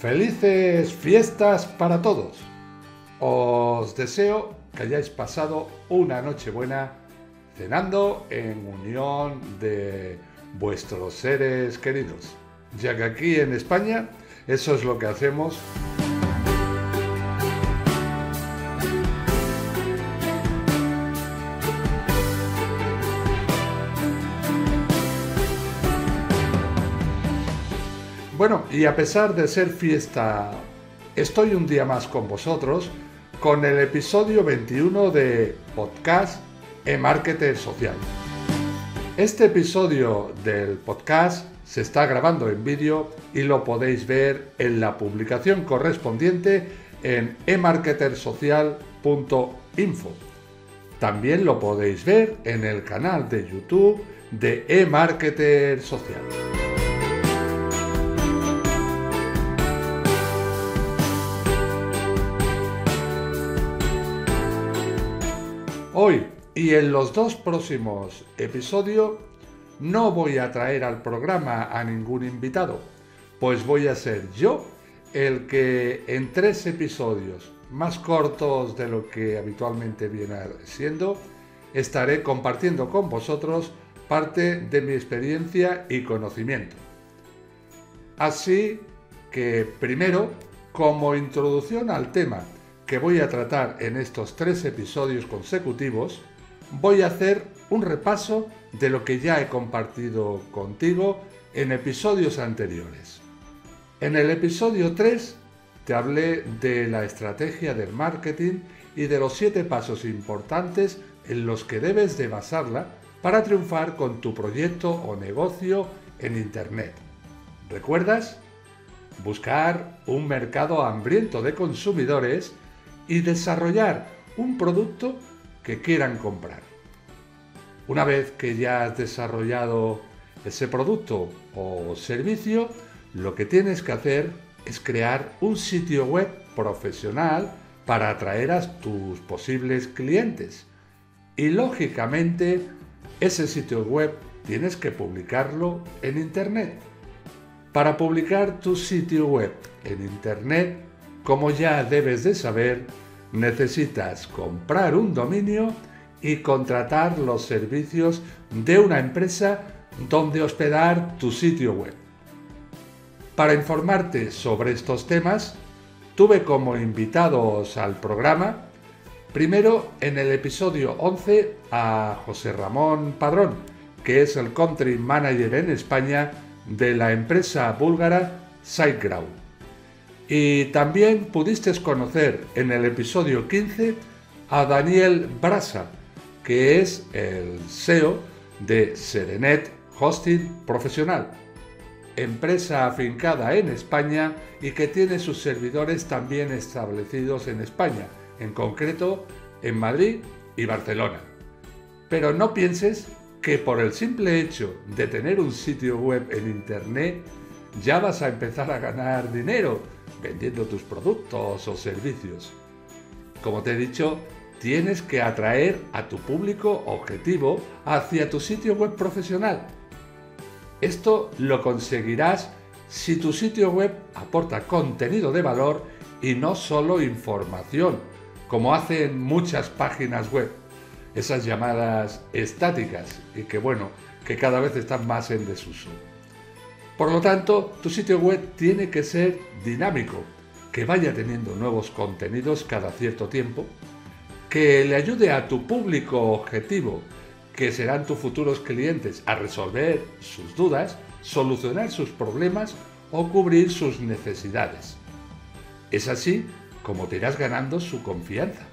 Felices fiestas para todos. Os deseo que hayáis pasado una noche buena cenando en unión de vuestros seres queridos, ya que aquí en España eso es lo que hacemos. Bueno, y a pesar de ser fiesta, estoy un día más con vosotros con el episodio 21 de Podcast eMarketer Social. Este episodio del podcast se está grabando en vídeo y lo podéis ver en la publicación correspondiente en emarketersocial.info. También lo podéis ver en el canal de YouTube de eMarketer Social. Hoy y en los dos próximos episodios no voy a traer al programa a ningún invitado, pues voy a ser yo el que en 3 episodios más cortos de lo que habitualmente viene siendo, estaré compartiendo con vosotros parte de mi experiencia y conocimiento. Así que primero, como introducción al tema que voy a tratar en estos 3 episodios consecutivos, voy a hacer un repaso de lo que ya he compartido contigo en episodios anteriores. En el episodio 3 te hablé de la estrategia del marketing y de los 7 pasos importantes en los que debes de basarla para triunfar con tu proyecto o negocio en Internet. ¿Recuerdas? Buscar un mercado hambriento de consumidores y desarrollar un producto que quieran comprar. Una vez que ya has desarrollado ese producto o servicio, lo que tienes que hacer es crear un sitio web profesional para atraer a tus posibles clientes. Y lógicamente, ese sitio web tienes que publicarlo en Internet. Para publicar tu sitio web en Internet, como ya debes de saber, necesitas comprar un dominio y contratar los servicios de una empresa donde hospedar tu sitio web. Para informarte sobre estos temas, tuve como invitados al programa, primero en el episodio 11 a José Ramón Padrón, que es el Country Manager en España de la empresa búlgara SiteGround. Y también pudiste conocer en el episodio 15 a Daniel Brasa, que es el CEO de Serenet Hosting Profesional, empresa afincada en España y que tiene sus servidores también establecidos en España, en concreto en Madrid y Barcelona. Pero no pienses que por el simple hecho de tener un sitio web en Internet ya vas a empezar a ganar dinero vendiendo tus productos o servicios. Como te he dicho, tienes que atraer a tu público objetivo hacia tu sitio web profesional. Esto lo conseguirás si tu sitio web aporta contenido de valor y no solo información, como hacen muchas páginas web, esas llamadas estáticas y que cada vez están más en desuso. Por lo tanto, tu sitio web tiene que ser dinámico, que vaya teniendo nuevos contenidos cada cierto tiempo, que le ayude a tu público objetivo, que serán tus futuros clientes, a resolver sus dudas, solucionar sus problemas o cubrir sus necesidades. Es así como te irás ganando su confianza.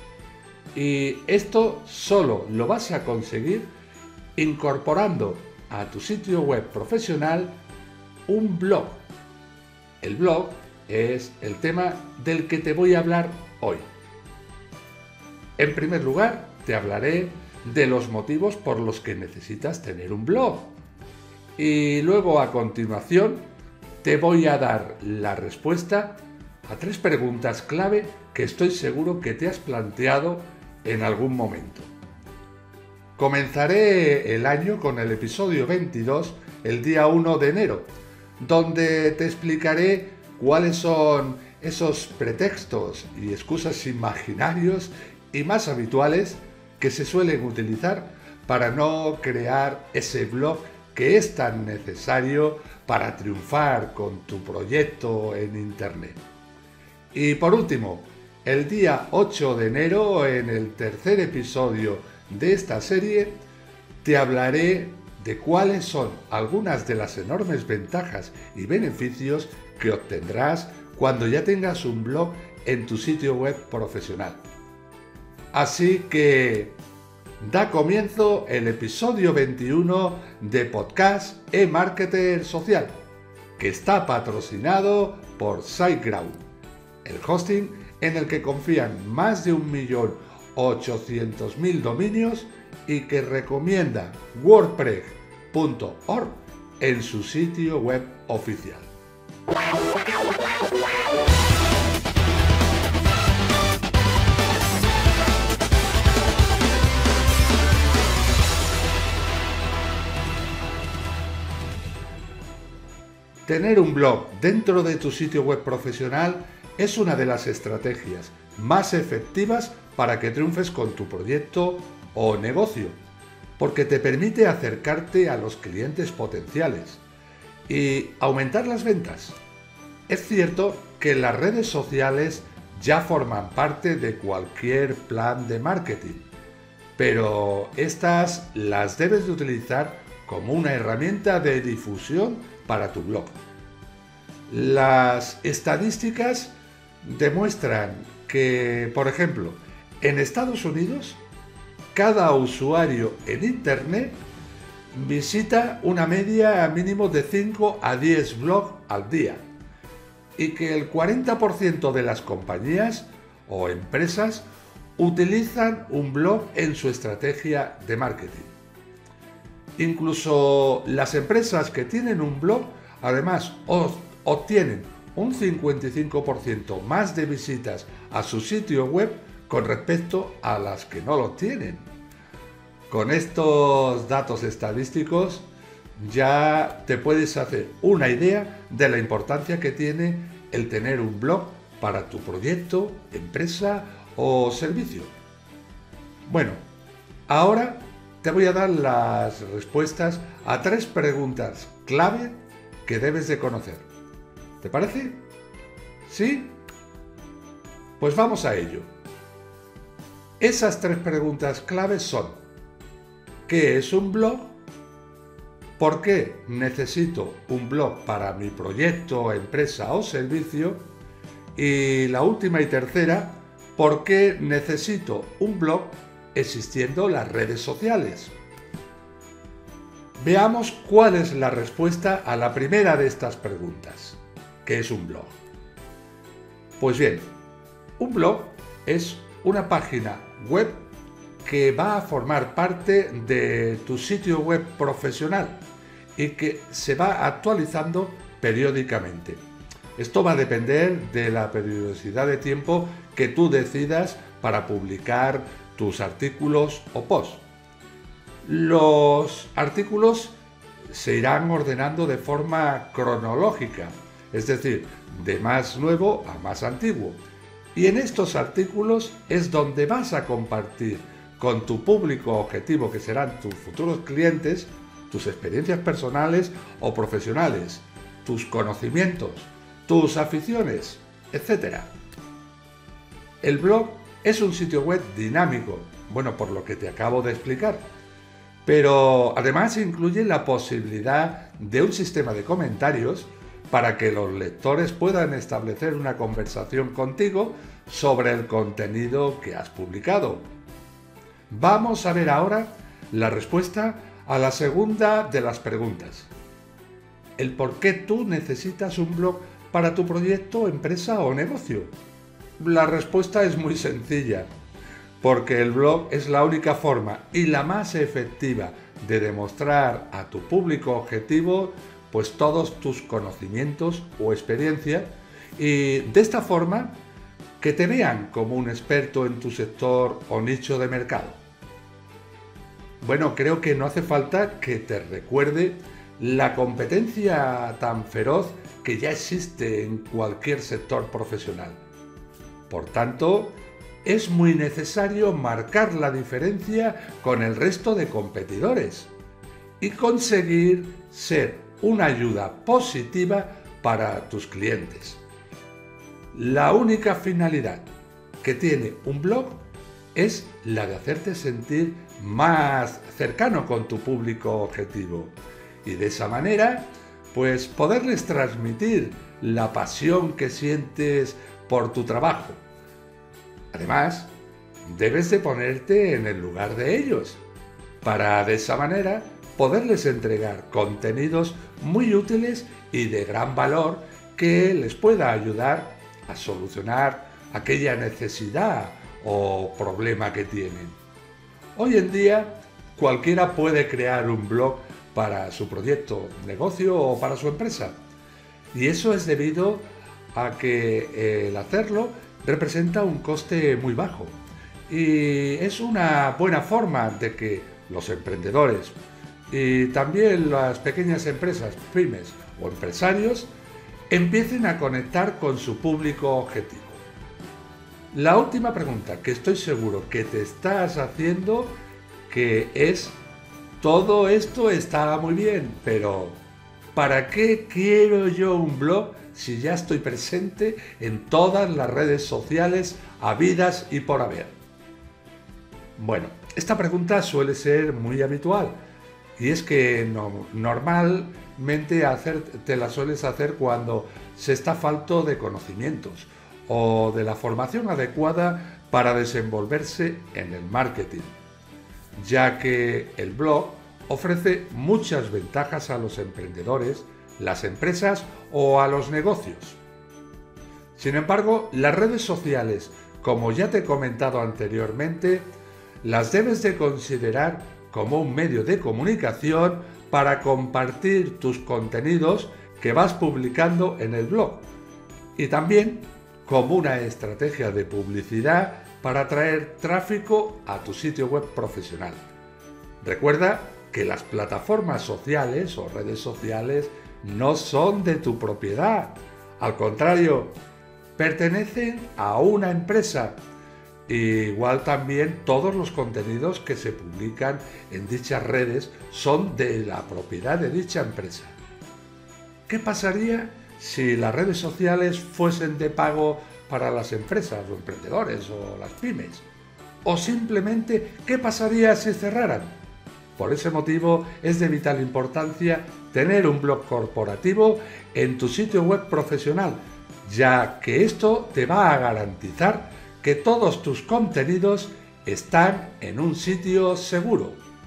Y esto solo lo vas a conseguir incorporando a tu sitio web profesional un blog. El blog es el tema del que te voy a hablar hoy. En primer lugar, te hablaré de los motivos por los que necesitas tener un blog. Y luego, a continuación, te voy a dar la respuesta a 3 preguntas clave que estoy seguro que te has planteado en algún momento. Comenzaré el año con el episodio 22, el día 1 de enero, donde te explicaré cuáles son esos pretextos y excusas imaginarios y más habituales que se suelen utilizar para no crear ese blog que es tan necesario para triunfar con tu proyecto en Internet. Y por último, el día 8 de enero, en el tercer episodio de esta serie, te hablaré de cuáles son algunas de las enormes ventajas y beneficios que obtendrás cuando ya tengas un blog en tu sitio web profesional. Así que da comienzo el episodio 21 de Podcast eMarketer Social, que está patrocinado por SiteGround, el hosting en el que confían más de 1.800.000 dominios y que recomienda WordPress.org en su sitio web oficial. Tener un blog dentro de tu sitio web profesional es una de las estrategias más efectivas para que triunfes con tu proyecto o negocio, porque te permite acercarte a los clientes potenciales y aumentar las ventas. Es cierto que las redes sociales ya forman parte de cualquier plan de marketing, pero estas las debes de utilizar como una herramienta de difusión para tu blog. Las estadísticas demuestran que, por ejemplo, en Estados Unidos, cada usuario en Internet visita una media mínimo de 5 a 10 blogs al día y que el 40% de las compañías o empresas utilizan un blog en su estrategia de marketing. Incluso las empresas que tienen un blog además obtienen un 55% más de visitas a su sitio web con respecto a las que no lo tienen. Con estos datos estadísticos ya te puedes hacer una idea de la importancia que tiene el tener un blog para tu proyecto, empresa o servicio. Bueno, ahora te voy a dar las respuestas a 3 preguntas clave que debes de conocer. ¿Te parece? ¿Sí? Pues vamos a ello. Esas 3 preguntas claves son: ¿qué es un blog? ¿Por qué necesito un blog para mi proyecto, empresa o servicio? Y la última y tercera, ¿por qué necesito un blog existiendo las redes sociales? Veamos cuál es la respuesta a la primera de estas preguntas. ¿Qué es un blog? Pues bien, un blog es una página web que va a formar parte de tu sitio web profesional y que se va actualizando periódicamente. Esto va a depender de la periodicidad de tiempo que tú decidas para publicar tus artículos o posts. Los artículos se irán ordenando de forma cronológica, es decir, de más nuevo a más antiguo. Y en estos artículos es donde vas a compartir con tu público objetivo, que serán tus futuros clientes, tus experiencias personales o profesionales, tus conocimientos, tus aficiones, etc. El blog es un sitio web dinámico, bueno, por lo que te acabo de explicar, pero además incluye la posibilidad de un sistema de comentarios para que los lectores puedan establecer una conversación contigo sobre el contenido que has publicado. Vamos a ver ahora la respuesta a la segunda de las preguntas: el por qué tú necesitas un blog para tu proyecto, empresa o negocio. La respuesta es muy sencilla, porque el blog es la única forma y la más efectiva de demostrar a tu público objetivo pues todos tus conocimientos o experiencia, y de esta forma que te vean como un experto en tu sector o nicho de mercado. Bueno, creo que no hace falta que te recuerde la competencia tan feroz que ya existe en cualquier sector profesional. Por tanto, es muy necesario marcar la diferencia con el resto de competidores y conseguir ser una ayuda positiva para tus clientes. La única finalidad que tiene un blog es la de hacerte sentir más cercano con tu público objetivo y de esa manera pues poderles transmitir la pasión que sientes por tu trabajo. Además, debes de ponerte en el lugar de ellos para de esa manera poderles entregar contenidos muy útiles y de gran valor que les pueda ayudar a solucionar aquella necesidad o problema que tienen. Hoy en día cualquiera puede crear un blog para su proyecto, negocio o para su empresa. Y eso es debido a que el hacerlo representa un coste muy bajo. Y es una buena forma de que los emprendedores y también las pequeñas empresas, pymes o empresarios empiecen a conectar con su público objetivo. La última pregunta que estoy seguro que te estás haciendo que es: todo esto está muy bien, pero ¿para qué quiero yo un blog si ya estoy presente en todas las redes sociales habidas y por haber? Bueno, esta pregunta suele ser muy habitual y es que normalmente te la sueles hacer cuando se está falto de conocimientos o de la formación adecuada para desenvolverse en el marketing, ya que el blog ofrece muchas ventajas a los emprendedores, las empresas o a los negocios. Sin embargo, las redes sociales, como ya te he comentado anteriormente, las debes de considerar como un medio de comunicación para compartir tus contenidos que vas publicando en el blog y también como una estrategia de publicidad para atraer tráfico a tu sitio web profesional. Recuerda que las plataformas sociales o redes sociales no son de tu propiedad. Al contrario, pertenecen a una empresa. Igual también todos los contenidos que se publican en dichas redes son de la propiedad de dicha empresa. ¿Qué pasaría si las redes sociales fuesen de pago para las empresas o emprendedores o las pymes? O simplemente, ¿qué pasaría si cerraran? Por ese motivo es de vital importancia tener un blog corporativo en tu sitio web profesional, ya que esto te va a garantizar que todos tus contenidos están en un sitio seguro.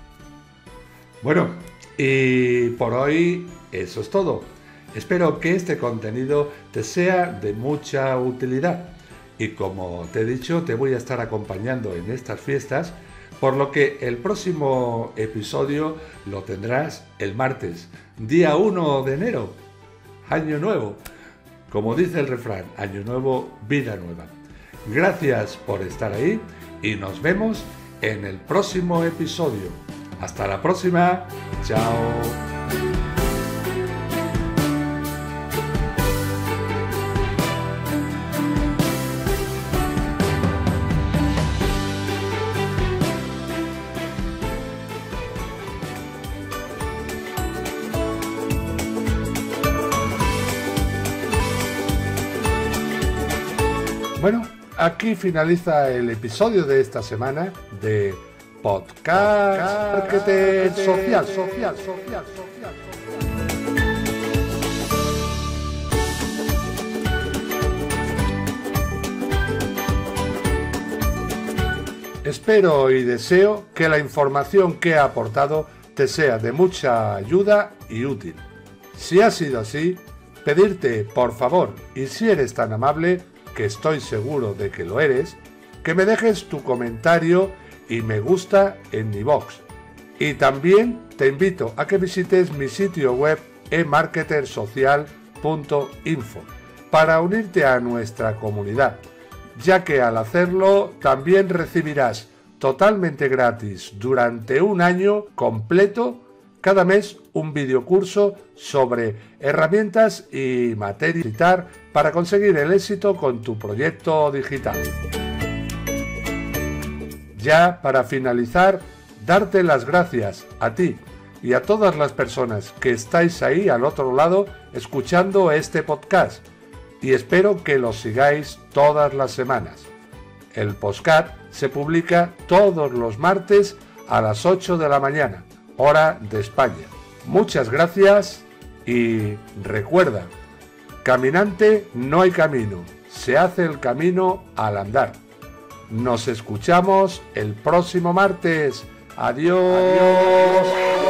Bueno, y por hoy eso es todo. Espero que este contenido te sea de mucha utilidad y como te he dicho, te voy a estar acompañando en estas fiestas, por lo que el próximo episodio lo tendrás el martes, día 1 de enero, año nuevo. Como dice el refrán, año nuevo, vida nueva. Gracias por estar ahí y nos vemos en el próximo episodio. Hasta la próxima. Chao. Bueno, aquí finaliza el episodio de esta semana de Podcast Marketing Social. Espero y deseo que la información que he aportado te sea de mucha ayuda y útil. Si ha sido así, pedirte, por favor, y si eres tan amable, que estoy seguro de que lo eres, que me dejes tu comentario y me gusta en mi box. Y también te invito a que visites mi sitio web emarketersocial.info para unirte a nuestra comunidad, ya que al hacerlo también recibirás totalmente gratis durante un año completo Cada mes un videocurso sobre herramientas y materias para conseguir el éxito con tu proyecto digital. Ya para finalizar, darte las gracias a ti y a todas las personas que estáis ahí al otro lado escuchando este podcast, y espero que lo sigáis todas las semanas. El podcast se publica todos los martes a las 8 de la mañana, hora de España. Muchas gracias y recuerda, caminante no hay camino, se hace el camino al andar. Nos escuchamos el próximo martes. Adiós. Adiós.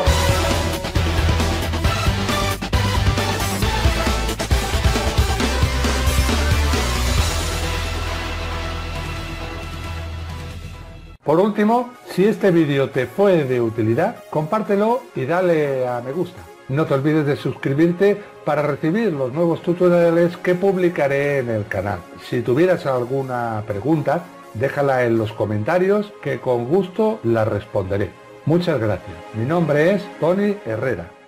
Por último, si este vídeo te fue de utilidad, compártelo y dale a me gusta. No te olvides de suscribirte para recibir los nuevos tutoriales que publicaré en el canal. Si tuvieras alguna pregunta, déjala en los comentarios que con gusto la responderé. Muchas gracias. Mi nombre es Tony Herrera.